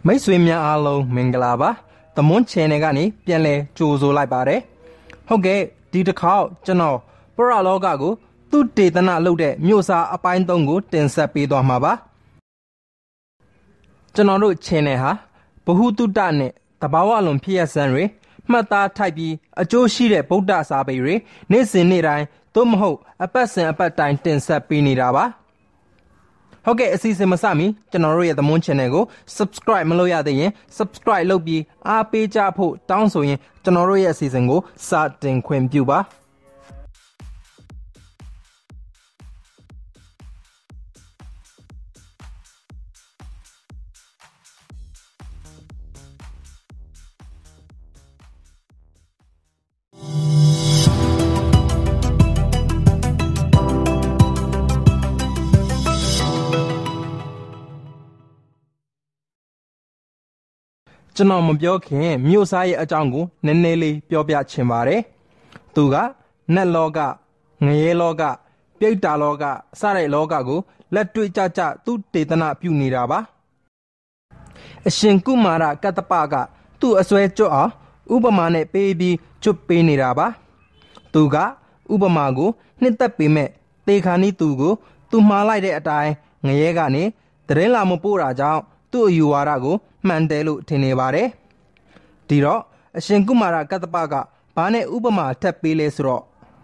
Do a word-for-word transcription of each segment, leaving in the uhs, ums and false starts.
မိတ်ဆွေများအားလုံးမင်္ဂလာပါသမွန်း channel ကနေပြန်လဲကြိုဆိုလိုက်ပါတယ်ဟုတ်ကဲ့ဒီတစ်ခေါက်ကျွန်တော်ပရလောကကိုသူတေသနလုပ်တဲ့မြို့စာအပိုင်းသုံးကိုတင်ဆက်ပေးသွားမှာပါကျွန်တော်တို့ channel ဟာဗဟုသုတနဲ့တဘာဝလွန်ဖြစ်ရစံတွေမှတ်သားထိုက်ပြီးအကျိုးရှိတဲ့ဗုဒ္ဓစာပေတွေနေ့စဉ်နေ့တိုင်းသို့မဟုတ်အပတ်စဉ်အပတ်တိုင်းတင်ဆက်ပေးနေတာပါဟုတ်ကဲ့အစီအစဉ်မစမီကျွန်တော်တို့ရဲ့သမွန်း channel ကို subscribe မလုပ်ရသေးရင် subscribe လုပ်ပြီးအားပေးကြဖို့တောင်းဆိုရင်ကျွန်တော်တို့ရဲ့အစီအစဉ်ကိုစတင်ခွင့်ပြုပါကျွန်တော်မပြောခင်မြို့စားရဲ့အကြောင်းကိုနည်းနည်းလေးပြောပြချင်ပါတယ်။သူကနတ်လောကငရဲလောကပြိတ္တာလောကစတဲ့လောကကိုလက်တွေ့ကြကြသူတေသနာပြုနေတာပါ။အရှင်ကုမာရကတ္တပကသူ့အစွဲကျွတ်အောင်ဥပမာနဲ့ပေးပြီးကျွတ်ပေးနေတာပါ။သူကဥပမာကိုနှစ်သက်ပေမဲ့တေခါနီးသူကိုသူမှားလိုက်တဲ့အတိုင်းငရဲကနေတရင်လာမပို့တာကြောင့်သူ့အယူဝါဒကိုမှန်တယ်လို့ထင်နေပါတယ်။ဒီတော့အရှင်ကုမာရကတ္တပကဘာနဲ့ဥပမာထပ်ပေးလဲဆိုတော့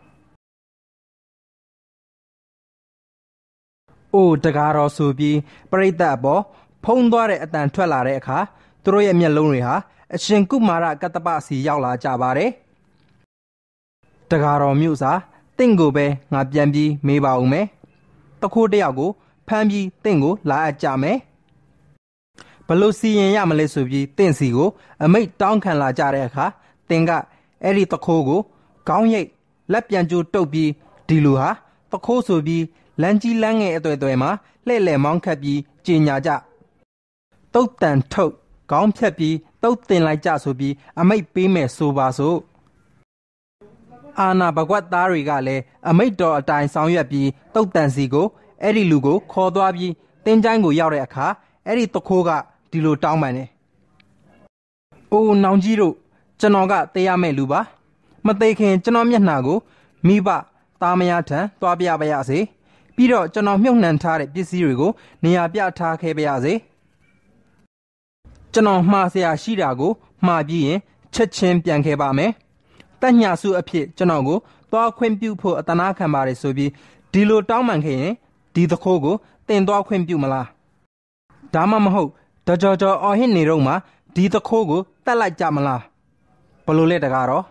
အိုတကားတော်ဆိုပြီးပရိသတ်အပေါ်ဖုံးသွားတဲ့အတန်ထွက်လာတဲ့အခါသူတို့ရဲ့မျက်လုံးတွေဟာအရှင်ကုမာရကတ္တပစီရောက်လာကြပါတယ်။တကားတော်မြို့စာတင့်ကိုပဲငါပြန်ပြီးမေးပါဦးမယ်။တခိုးတယောက်ကိုဖမ်းပြီးတင့်ကိုလာအပ်ကြမယ်။ဘလို့စီရင်ရမလဲဆိုပြီးတင့်စီကိုအမိတ်တောင်းခံလာကြတဲ့အခါတင်ကအဲ့ဒီတခိုးကိုခေါင်းရိပ်လက်ပြန်ကျိုးတုပ်ပြီးဒီလူဟာတခိုးဆိုပြီးလမ်းကြီးလမ်းငယ်အသွယ်သွယ်မှာလှဲ့လှဲ့မောင်းခတ်ပြီးကြေညာကြတုတ်တန်ထုတ်ခေါင်းဖြတ်ပြီးတုတ်တင်လိုက်ကြဆိုပြီးအမိတ်ပေးမယ်ဆိုပါစို့အာနာဘကွက်သားတွေကလည်းအမိတ်တော်အတိုင်းဆောင်ရွက်ပြီးတုတ်တန်စီကိုအဲ့ဒီလူကိုခေါ်သွားပြီးတင်းချိုင်းကိုရောက်တဲ့အခါအဲ့ဒီတခိုးကဒီလိုတောင်းပန်တယ်။အိုးနောင်ကြီးတို့ကျွန်တော်ကတေးရမယ့်လူပါမသေးခင်ကျွန်တော်မျက်နှာကိုမိဘသားမယားထံသွားပြပါရစေပြီးတော့ကျွန်တော်မြုပ်နှံထားတဲ့ပစ္စည်းတွေကိုနေရာပြထားခဲ့ပါရစေကျွန်တော်မှားเสียရှိတာကိုမှားပြီးရင်ချက်ချင်းပြန်ခဲ့ပါမယ်။တက်ညစုအဖြစ်ကျွန်တော်ကိုသွားခွင့်ပြုဖို့အတနာခံပါတယ်ဆိုပြီးဒီလိုတောင်းပန်ခဲ့ရင်ဒီတခိုးကိုတင်သွားခွင့်ပြုမလားဒါမှမဟုတ်တကြောကြောအော်ဟစ်နေတော့မှဒီတခိုးကိုတတ်လိုက်ကြမလားဘလို့လဲတကားတော့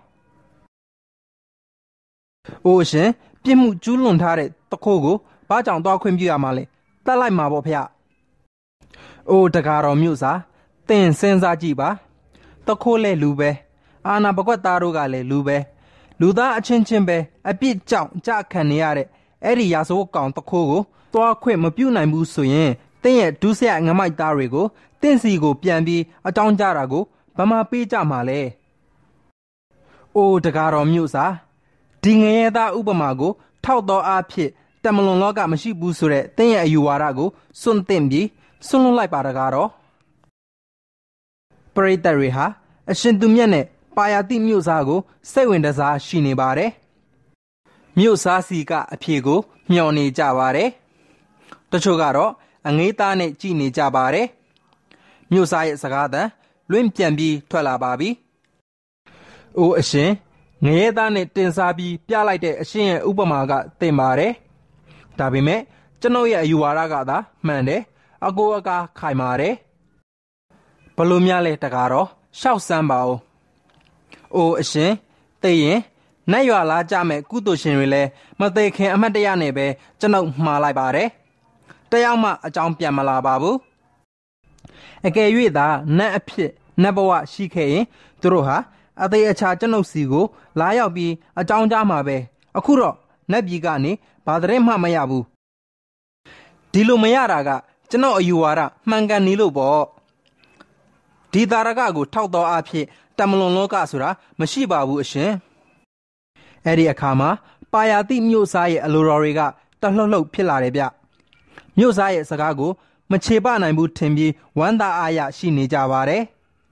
အိုးရှင်ပြစ်မှုကျူးလွန်ထားတဲ့တခိုးကိုဘာကြောင့်သွားခွင့်ပြုရမှာလဲတတ်လိုက်မှာပေါ့ဖေ။အိုးတကားတော်မြို့စာတင်စဉ်းစားကြည့်ပါတခိုးလဲလူပဲအာနာဘကွက်သားတို့ကလည်းလူပဲလူသားအချင်းချင်းပဲအပြစ်ကြောင့်ကြခံနေရတဲ့အဲ့ဒီရာဇဝတ်ကောင်တခိုးကိုသွားခွင့်မပြုနိုင်ဘူးဆိုရင်တင်းရဲ့ဒုစရိုက်ငမိုက်သားတွေကိုတင့်စီကိုပြန်ပြီးအကြောင်းကြတာကိုဗမာပေးကြမှာလဲ။အိုးတကားတော်မြို့စာဒီငရဲသားဥပမာကိုထောက်တော်အားဖြင့်တမလွန်လောကမရှိဘူးဆိုတဲ့တင်းရဲ့အယူဝါဒကိုစွန့်တင်ပြီးစွန့်လွတ်လိုက်ပါတကားတော်ပရိသတ်တွေဟာအရှင်သူမြတ်နဲ့ပါယာတိမြို့စာကိုစိတ်ဝင်တစားရှိနေပါတယ်။မြို့စာစီကအဖြေကိုမျှော်နေကြပါတယ်။တချို့ကတော့အငေးသားနဲ့ကြည်နေကြပါတယ်။မြို့စားရဲ့စကားသံလွင့်ပြန်ပြီးထွက်လာပါပြီ။အိုးအရှင်ငရဲသားနဲ့တင်စားပြီးပြလိုက်တဲ့အရှင်ရဲ့ဥပမာကတင်ပါတယ်။ဒါပေမဲ့ကျွန်ုပ်ရဲ့အယူဝါဒကသာမှန်တယ်။အကိုအကာခိုင်ပါတယ်။ဘလို့များလဲတကားတော့ရှောက်စမ်းပါဦး။အိုးအရှင်သိရင်နတ်ရွာလာကြမဲ့ကုသိုလ်ရှင်တွေလည်းမသေးခင်အမှတ်တရနဲ့ပဲကျွန်ုပ်မှားလိုက်ပါတယ်။တယောက်မှအကြောင်းပြန်မလာပါဘူးအကယ်၍သာနတ်အဖြစ်နတ်ဘဝရှိခဲ့ရင်သူတို့ဟာအသေးအချာကျွန်ုပ်စီကိုလာရောက်ပြီးအကြောင်းကြားမှာပဲအခုတော့နတ်ပြည်ကနေဘာသတင်းမှမရဘူးဒီလိုမရတာကကျွန်တော်အယူဝါဒမှန်ကန်နေလို့ပေါ့ဒီတာရကကိုထောက်တော်အဖြစ်တမလွန်လောကဆိုတာမရှိပါဘူးအရှင်အဲ့ဒီအခါမှာပါယာတိမြို့စားရဲ့အလိုတော်တွေကတလှုပ်လှုပ်ဖြစ်လာတယ်ဗျမြို့စားရဲ့စကားကိုမချေပနိုင်ဘူးထင်ပြီးဝမ်းသာအားရရှိနေကြပါတယ်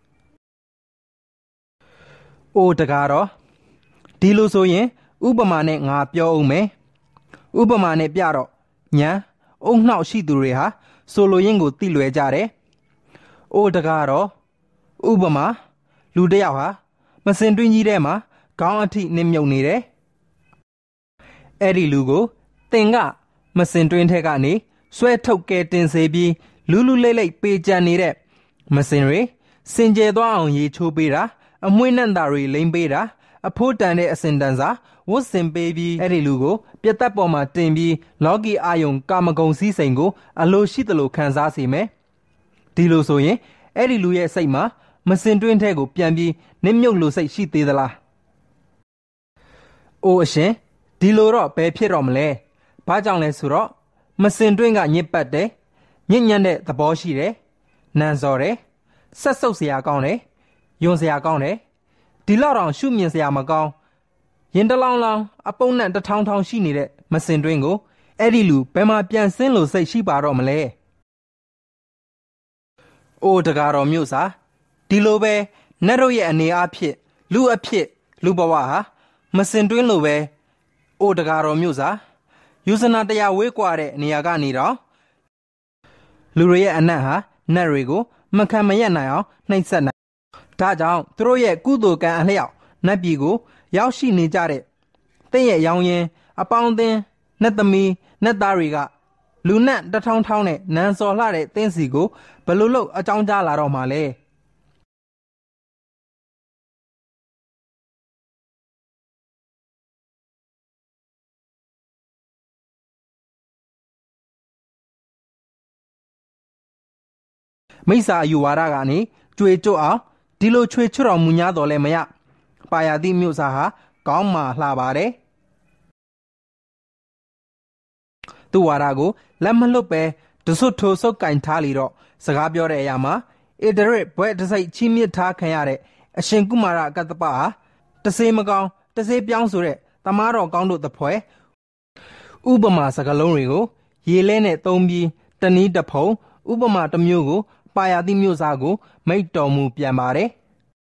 ။အိုတကားတော့ဒီလိုဆိုရင်ဥပမာနဲ့ငါပြောအောင်မယ်။ဥပမာနဲ့ပြတော့ညာအုံနှောက်ရှိသူတွေဟာဆိုလိုရင်းကိုသိလွယ်ကြတယ်။အိုတကားတော့ဥပမာလူတစ်ယောက်ဟာမစင်တွင်းကြီးထဲမှာခေါင်းအထိနစ်မြုပ်နေတယ်။အဲ့ဒီလူကိုတင်ကမစင်တွင်းထဲကနေဆွဲထုတ်ကဲတင်စေပြီးလူလူလိမ့်လိမ့်ပေကြံနေတဲ့မစင်တွေစင်ကြယ်သွားအောင်ရေချိုးပေးတာအမွှေးနှံ့တာတွေလိမ့်ပေးတာအဖိုးတန်တဲ့အစင်တန်စာဝတ်စင်ပေးပြီးအဲ့ဒီလူကိုပြတ်သက်ပေါ်မှာတင်ပြီးလော်ဂီအာယုံကာမဂုဏ်စည်းစိမ်ကိုအလိုရှိသလိုခံစားစေမယ်ဒီလိုဆိုရင်အဲ့ဒီလူရဲ့စိတ်မှာမစင်တွင်းထဲကိုပြန်ပြီးနစ်မြုပ်လို့စိတ်ရှိသေးသလားအိုအရှင်ဒီလိုတော့ဘယ်ဖြစ်တော့မလဲဘာကြောင့်လဲဆိုတော့မစင်တွင်းကညစ်ပတ်တယ်ညစ်ညမ်းတဲ့သဘောရှိတယ်နန်စော်တယ်ဆက်ဆုပ်စရာကောင်းတယ်ယွန်စရာကောင်းတယ်ဒီလောက်တောင်ရှုမြင်စရာမကောင်းရင်တလောင်လောင်အပုံနဲ့တထောင်ထောင်ရှိနေတဲ့မစင်တွင်းကိုအဲ့ဒီလူဘယ်မှာပြန်ဆင်းလို့စိတ်ရှိပါတော့မလဲအိုတကားတော်မြို့စာဒီလိုပဲနတ်တို့ရဲ့အနေအဖြစ်လူအဖြစ်လူဘဝဟာမစင်တွင်းလိုပဲအိုတကားတော်မြို့စာယူဇနာတရားဝေးကွာတဲ့နေရာကနေတော့လူတွေရဲ့အနတ်ဟာနတ်တွေကိုမခံမရက်နိုင်အောင်နှိပ်စက်နိုင်ဒါကြောင့်သူတို့ရဲ့ကုသိုလ်ကံအလျောက်နတ်ပြည်ကိုရောက်ရှိနေကြတဲ့တင့်ရဲ့ရောင်ရင်အပေါင်းအသင်းနတ်သမီးနတ်သားတွေကလူနတ်တထောင်ထောင်းနဲ့နန်းစော်လှတဲ့တင်းစီကိုဘယ်လိုလုပ်အကြောင်းကြားလာတော့မှလဲမိစ္ဆာအယူဝါဒကနေကြွေကျွတ်အောင်ဒီလိုချွေချွတ်တော်မူ냐တော်လဲမရပါရတိမြို့စာဟာကောင်းမှလှပါတယ်သူဝါဒကိုလက်မလွတ်ပဲတဆွတ်ထိုးစုပ်ကင်ထားလီတော့စကားပြောတဲ့အရာမှာဣတရစ်ဘွဲ့တစိုက်ချီးမြစ်ထားခံရတဲ့အရှင်ကုမာရကတ္တပဟာတစေမကောင်းတစေပြောင်းဆိုတဲ့တမားတော်ကောင်းတို့တဖွဲဥပမာစကားလုံးတွေကိုရေလဲနဲ့သုံးပြီးတနည်းတဖုံဥပမာတစ်မျိုးကိုပါရတိမြို့စာကိုမိတ်တော်မူပြန်ပါတယ်။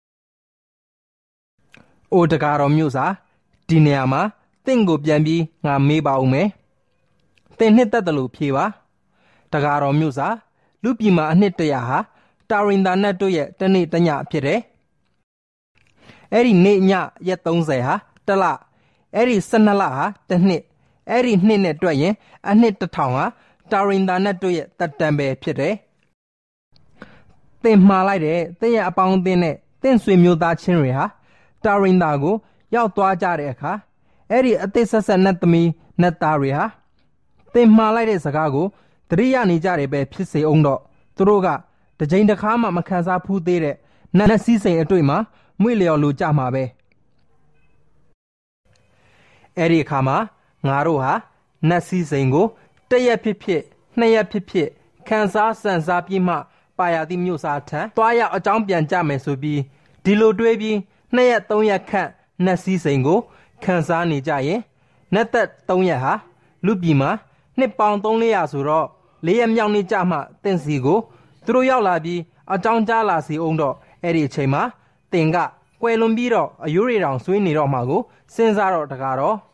အိုတကားတော်မြို့စာဒီနေရာမှာတင့်ကိုပြန်ပြီးငါမေးပါဦးမယ်။တင်နှစ်သက်တယ်လို့ဖြေပါ။တကားတော်မြို့စာလူပြည်မှာအနှစ်တရာဟာတာရင်သာနတ်တို့ရဲ့တနေ့တညဖြစ်တယ်။အဲ့ဒီနေ့ညရက်သုံးဆယ်ဟာတလအဲ့ဒီ၁၂လဟာတစ်နှစ်အဲ့ဒီနှစ်နဲ့တွက်ရင်အနှစ်တစ်ထောင်ဟာတာရင်သာနတ်တို့ရဲ့တက်တံပဲဖြစ်တယ်။တင်မှားလိုက်တဲ့တင်ရဲ့အပေါင်းအသင်းနဲ့တင့်ဆွေမျိုးသားချင်းတွေဟာတာရင်သာကိုရောက်သွားကြတဲ့အခါအဲ့ဒီအသစ်ဆက်ဆက်နတ်သမီးနတ်သားတွေဟာတင်မှားလိုက်တဲ့စကားကိုသတိရနေကြတယ်ပဲဖြစ်စေအောင်တော့သူတို့ကတစ်ချိန်တစ်ခါမှမခံစားဖူးသေးတဲ့နတ်စည်းစိမ်အတွေ့မှာမွေ့လျော်လိုကြမှာပဲအဲ့ဒီအခါမှာငါတို့ဟာနတ်စည်းစိမ်ကိုတရက်ဖြစ်ဖြစ်နှစ်ရက်ဖြစ်ဖြစ်ခံစားစံစားပြီးမှပါရတိမြို့စာထံသွားရောက်အကြောင်းပြန်ကြမယ်ဆိုပြီးဒီလိုတွေးပြီးနှစ်ရက်သုံးရက်ခန့်နတ်စည်းစိမ်ကိုခံစားနေကြရင်နတ်သက်သုံးရက်ဟာလူပြည်မှာနှစ်ပေါင်သုံးလေးရာဆိုတော့လေးရက်မြောက်နေ့ကြမှတင့်စီကိုသူတို့ရောက်လာပြီးအကြောင်းကြားလာစီအောင်တော့အဲ့ဒီအချိန်မှာတင်ကကွယ်လွန်ပြီးတော့အယိုးရီတောင်ဆွေးနေတော့မှကိုစဉ်းစားတော့တကားတော့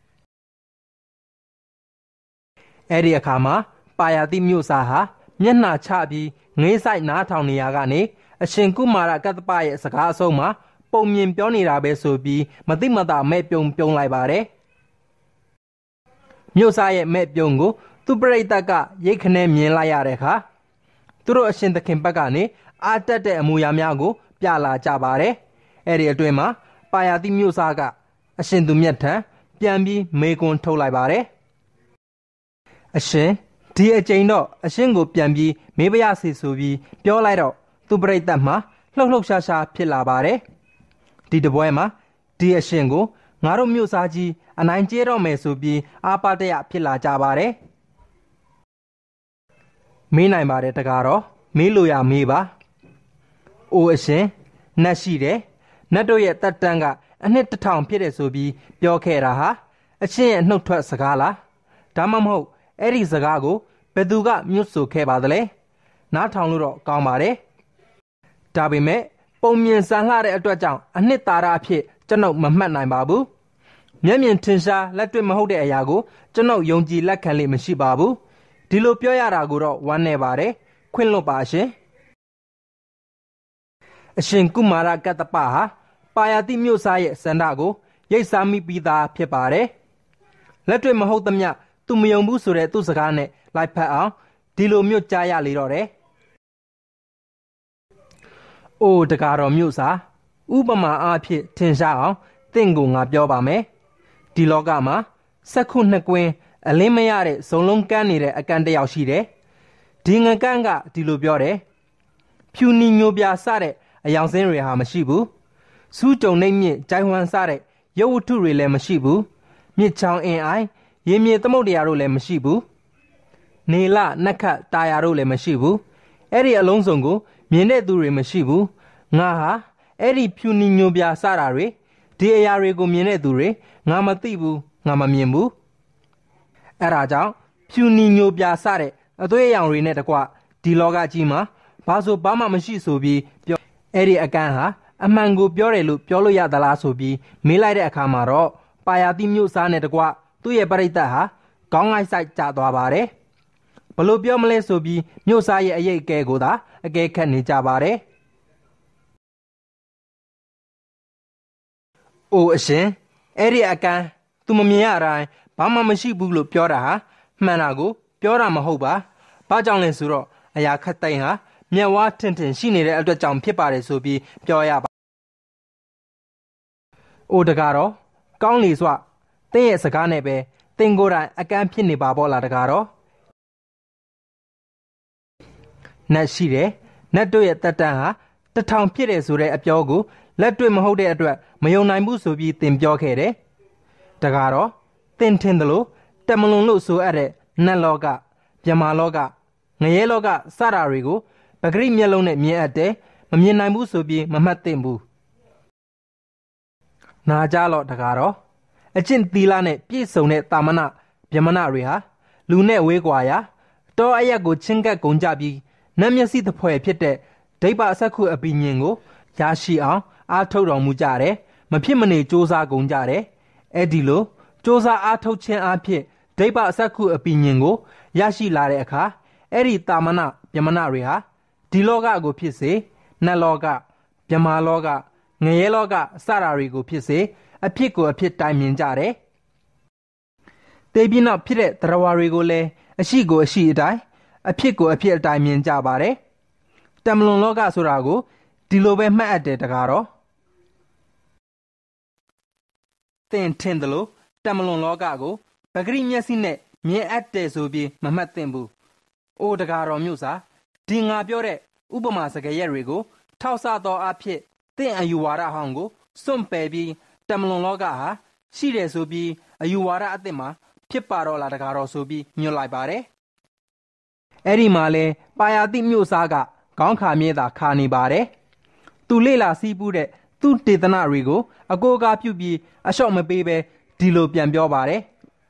အဲ့ဒီအခါမှာပါရတိမြို့စာဟာမျက်နှာချပြီးငေးဆိုင်နားထောင်နေရကနေအရှင်ကုမာရကတ္တပရဲ့စကားအဆုံးမှာပုံမြင်ပြောနေတာပဲဆိုပြီးမသိမသာမဲ့ပြုံပြုံလိုက်ပါတယ်မြို့စာရဲ့မဲ့ပြုံကိုသူပရိသတ်ကရိတ်ခနဲမြင်လိုက်ရတဲ့အခါသူတို့အရှင်သခင်ဘက်ကနေအာတက်တဲ့အမူအရာများကိုပြလာကြပါတယ်အဲ့ဒီအတွင်းမှာပါရတိမြို့စာကအရှင်သူမြတ်ထံပြန်ပြီးမေကွန်းထုတ်လိုက်ပါတယ်အရှင်ဒီအချိန်တော့အရှင်ကိုပြန်ပြီးမေးပါရစေဆိုပြီးပြောလိုက်တော့သူပရိသတ်မှာလှုပ်လှုပ်ရှားရှားဖြစ်လာပါတယ်ဒီတပွဲမှာဒီအရှင်ကိုငါတို့မြို့စားကြီးအနိုင်ကျဲတော့မယ်ဆိုပြီးအာပါတရဖြစ်လာကြပါတယ်မေးနိုင်ပါတယ်တကားတော့မေးလို့ရမေးပါအိုအရှင်နတ်ရှိတယ်နတ်တို့ရဲ့တက်တန်းကအနှစ်တစ်ထောင်ဖြစ်တယ်ဆိုပြီးပြောခဲ့တာဟာအရှင်ရဲ့နှုတ်ထွက်စကားလားဒါမှမဟုတ်အဲ့ဒီစကားကိုဘယ်သူကမြွတ်ဆိုခဲ့ပါသလဲနားထောင်လို့တော့ကောင်းပါတယ်ဒါပေမဲ့ပုံမြင်ဆန်လှတဲ့အတွက်ကြောင့်အနှစ်သာရအဖြစ်ကျွန်ုပ်မမှတ်နိုင်ပါဘူးမျက်မြင်ထင်ရှားလက်တွေ့မဟုတ်တဲ့အရာကိုကျွန်ုပ်ယုံကြည်လက်ခံလို့မရှိပါဘူးဒီလိုပြောရတာကိုတော့ဝမ်းနေပါတယ်ခွင့်လွတ်ပါရှင်အရှင်ကုမာရကတ္တပဟာပါယာတိမြို့စားရဲ့စန္ဒကိုရိတ်စားမိပြီးသားဖြစ်ပါတယ်လက်တွေ့မဟုတ်သမျှသူမယုံဘူးဆိုတဲ့သူ့စကားနဲ့လိုက်ဖက်အောင်ဒီလိုမြို့ကြားရလေတော့တယ်အိုးတကားတော်မြို့စားဥပမာအားဖြင့်ထင်ရှားအောင်တင့်ကိုငါပြောပါမယ်ဒီလောကမှာစက္ခုနှစ်ကွင်းအလင်းမရတဲ့ဇုံလုံးကန်းနေတဲ့အကန်တစ်ယောက်ရှိတယ်ဒီငကန်းကဒီလိုပြောတယ်ဖြူနီညိုပြစတဲ့အယောင်စင်းတွေဟာမရှိဘူးစူးကြုံနှိမ့်မြင့်ဂျိုင်ဝမ်စတဲ့ရုပ်ဝတ္ထုတွေလည်းမရှိဘူးမြစ်ချောင်းအင်းအိုင်ရေမြေသမုဒ္ဒရာတို့လည်းမရှိဘူးနေလနက္ခတ်တာယာတို့လည်းမရှိဘူးအဲ့ဒီအလုံးစုံကိုမြင်တဲ့သူတွေမရှိဘူးငါဟာအဲ့ဒီဖြူနီညိုပြစတာတွေဒီအရာတွေကိုမြင်တဲ့သူတွေငါမသိဘူးငါမမြင်ဘူးအဲ့ဒါကြောင့်ဖြူနီညိုပြစတဲ့အသွေးအရောင်တွေနဲ့တကွဒီလောကကြီးမှာဘာဆိုဘာမှမရှိဆိုပြီးပြောအဲ့ဒီအကန့်ဟာအမှန်ကိုပြောတယ်လို့ပြောလို့ရသလားဆိုပြီးမေးလိုက်တဲ့အခါမှာတော့ပါယာတိမြို့စားနဲ့တကွသူ့ရဲ့ပရိသတ်ဟာခေါင်းငိုက်ဆိုင်ကျသွားပါတယ်ဘလို့ပြောမလဲဆိုပြီးမြို့စားရဲ့အရေးအကဲကိုသာအကဲခတ်နေကြပါတယ်အိုအရှင်အဲ့ဒီအကန့်သူမမြင်ရတိုင်းဘာမှမရှိဘူးလို့ပြောတာဟာမှန်တာကိုပြောတာမဟုတ်ပါဘာကြောင့်လဲဆိုတော့အရာခတ်တိုင်းဟာမျက်ဝါးထင်ထင်ရှိနေတဲ့အတွက်ကြောင့်ဖြစ်ပါတယ်ဆိုပြီးပြောရပါအိုတကားတော့ကောင်းလေစွတင်းရဲ့စကားနဲ့ပဲတင်းကိုယ်တိုင်အကန့်ဖြစ်နေပါပေါ့လားတကားတော့နတ်ရှိတယ်နတ်တို့ရဲ့တက်တန်းဟာတထောင်ဖြစ်တယ်ဆိုတဲ့အပြောကိုလက်တွေ့မဟုတ်တဲ့အတွက်မယုံနိုင်ဘူးဆိုပြီးတင်ပြောခဲ့တယ်တကားတော့တင်ထင်တယ်လို့တမလွန်လို့ဆိုအပ်တဲ့နတ်လောကမြမာလောကငရဲလောကစတာတွေကိုပဂရိမျက်လုံးနဲ့မြင်အပ်တယ်မမြင်နိုင်ဘူးဆိုပြီးမမှတ်သင့်ဘူးနာကြလော့တကားတော့အကျင့်သီလနဲ့ပြည့်စုံတဲ့တာမဏဗြဟ္မဏတွေဟာလူနဲ့ဝေးကွာရာတောအရက်ကိုချင်းကပ်ကုန်ကြပြီးနတ်မျက်စိသဖွယ်ဖြစ်တဲ့ဒိဗ္ဗစက္ခုအပိညင်ကိုရရှိအောင်အားထုတ်တော်မူကြတယ်မဖြစ်မနေစ조사ကုန်ကြတယ်အဲ့ဒီလိုစ조사အားထုတ်ခြင်းအဖြစ်ဒိဗ္ဗစက္ခုအပိညင်ကိုရရှိလာတဲ့အခါအဲ့ဒီတာမဏဗြဟ္မဏတွေဟာဒီလောကကိုဖြစ်စေနတ်လောကမြမာလောကငရဲလောကစတာတွေကိုဖြစ်စေအဖြစ်ကိုအဖြစ်တိုင်မြင်ကြတယ်တေပြီးနောက်ဖြစ်တဲ့တရားဝါတွေကိုလည်းအရှိကိုအရှိအတိုင်းအဖြစ်ကိုအဖြစ်အတိုင်းမြင်ကြပါတယ်တမလွန်လောကဆိုတာကိုဒီလိုပဲမှတ်အပ်တယ်တကားတော့သင်ထင်တယ်လို့တမလွန်လောကကိုပဂရိမျက်စိနဲ့မြင်အပ်တယ်ဆိုပြီးမမှတ်သင့်ဘူးအိုတကားတော်မျိုးစားဒီငါပြောတဲ့ဥပမာစကားရက်တွေကိုထောက်ဆသောအဖြစ်သင်အယူဝါဒဟောင်းကိုစွန့်ပယ်ပြီးတမလွန်လောကဟာရှိတယ်ဆိုပြီးအယူဝါဒအသစ်မှာဖြစ်ပါတော့လားတကားတော်ဆိုပြီးညွှန်လိုက်ပါတယ်အဲ့ဒီမှာလဲပါယာတိမြို့စားကခေါင်းခါမြဲတာခါနေပါတယ်သူလေလာစီးပူးတဲ့သူ့တေသနာတွေကိုအကိုအကာပြုပြီးအလျှော့မပေးပဲဒီလိုပြန်ပြောပါတယ်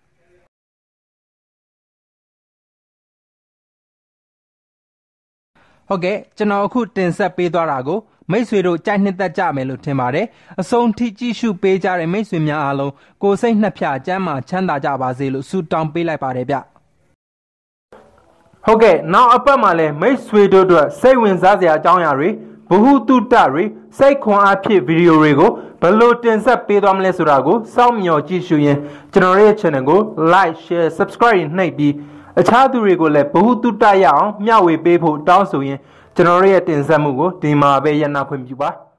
ဟုတ်ကဲ့ကျွန်တော်အခုတင်ဆက်ပေးသွားတာကိုမိတ်ဆွေတို့ကြိုက်နှစ်သက်ကြမယ်လို့ထင်ပါတယ်အဆုံးထိကြည့်ရှုပေးကြတဲ့မိတ်ဆွေများအားလုံးကိုယ်စိတ်နှဖျားကျမ်းမာချမ်းသာကြပါစေလို့ဆုတောင်းပေးလိုက်ပါတယ်ဗျဟုတ်ကဲ့နောက်အပတ်မှာလည်းမိတ်ဆွေတို့အတွက်စိတ်ဝင်စားစရာအကြောင်းအရာတွေဘ ഹു တုတတွေစိတ်ခွန်အားဖြင့်ဗီဒီယိုတွေကိုဘယ်လိုတင်ဆက်ပေးသွားမလဲဆိုတာကိုစောင့်မျှော်ကြည့်ရှုရင်းကျွန်တော်ရဲ့ channel ကို like share subscribe နှိပ်ပြီးအခြားသူတွေကိုလည်းဘ ഹു တုတရအောင်မျှဝေပေးဖို့တောင်းဆိုရင်းကျွန်တော်ရဲ့တင်ဆက်မှုကိုဒီမှာပဲရပ်နာခွင့်ပြုပါ